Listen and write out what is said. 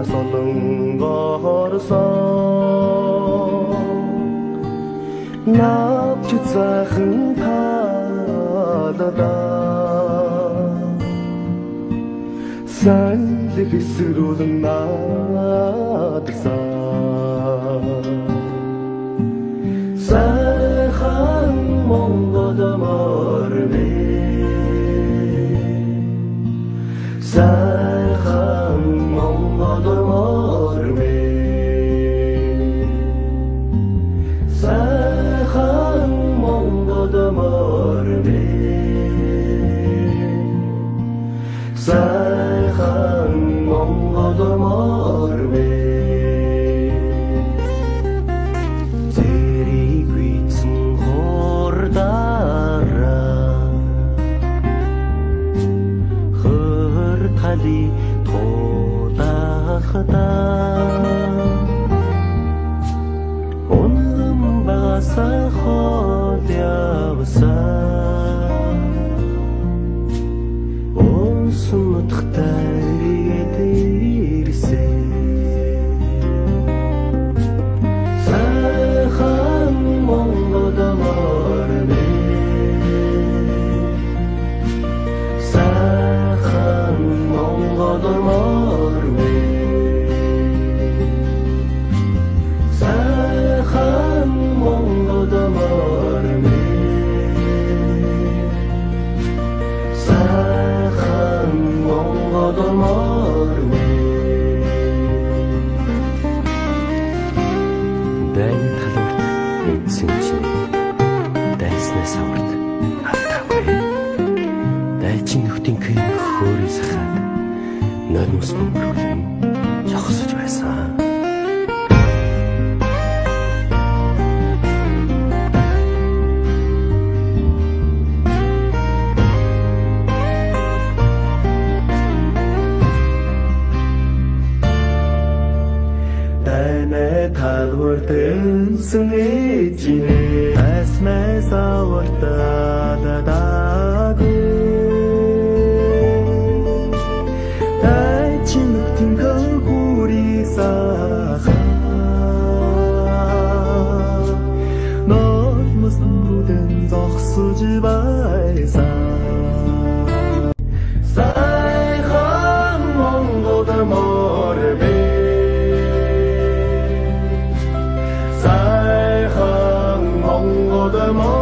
солонгоорсон навч зайхан талада сайн л хэсрүүлэн наадсан сайхан Монгол морны сайхан Монгол морны сайхан Монгол морны сайхан Монгол морны зэрэг үйцэн хурдаараа хөр тали тулахтаа унам багасаа хол явсан унсмутхтай ирсэн сайхан Монгол морны сайхан Монгол морны сайхан Монгол морны сайхан Монгол морны дайны талбарт эдсэн чинь дайснаас аварт хатаагүй дайчин нөхдинхэн хөөрий сахад нойрмос мөнгөрөглөн жохсож байсан талбарт энсэн ээжинэ асмаас авартаадаг дайчин нөхдинхэн хөөрий сахад нойрмос мөнгөрөглөн зогсож байсан сайхан Монгол морны сайхан Монгол морны